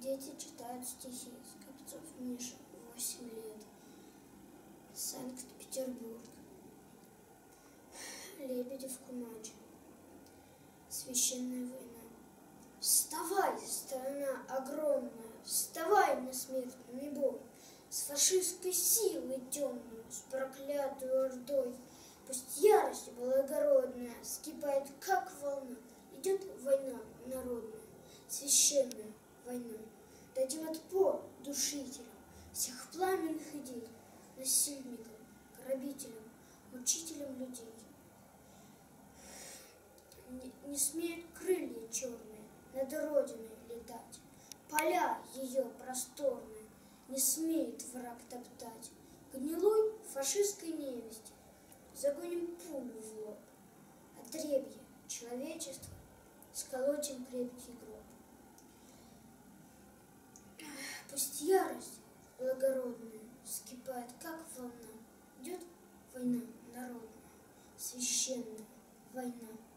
Дети читают стихи. Скопцов Миша, 8 лет. Санкт-Петербург. Лебедев Кумач. Священная война. Вставай, страна огромная, вставай на смертный бой, с фашистской силой темной, с проклятой ордой. Пусть ярость благородная вскипает, как волна, идет война народная, священная война. Дадим отпор душителям всех пламенных идей, насильникам, грабителям, учителям людей. Не смеют крылья черные над родиной летать, поля ее просторные не смеет враг топтать. Гнилой фашистской невести загоним пулю в лоб, отребье человечества сколотим крепкий гроб. Пусть ярость благородная вскипает, как волна, идет война народная, священная война.